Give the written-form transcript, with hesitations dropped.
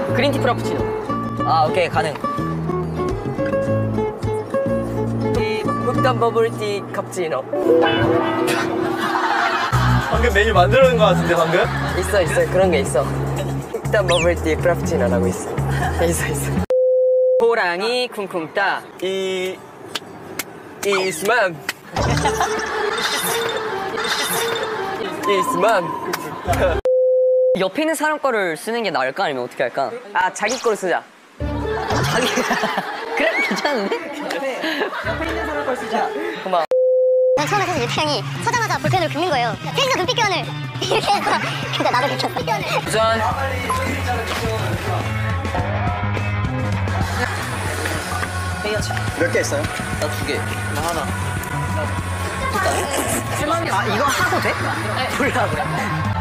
그린티 프라푸치노. 아, 오케이, 가능. 흑당 버블티 카푸치노. 방금 메뉴 만들어낸 거 같은데, 방금? 있어. 그런 게 있어. 흑당 버블티 프라푸치노라고 있어. 있어. 호랑이 쿵쿵 따. 이스맘. 옆에 있는 사람 거를 쓰는 게 나을까? 아니면 어떻게 할까? 아, 자기 거를 쓰자. 자기. 그래, 괜찮은데? 옆에 있는 사람 걸 쓰자. 고마워. 난 처음에 사실 유태 형이 서자마자 볼펜을 긁는 거예요. 셋이서 눈빛 교환을 이렇게 해서 근데 나도 긁혔어. 도전. 몇 개 있어요? 나 2개. 나 하나. 쓸만해. 아, 이거 하도 돼? 몰라, 그래.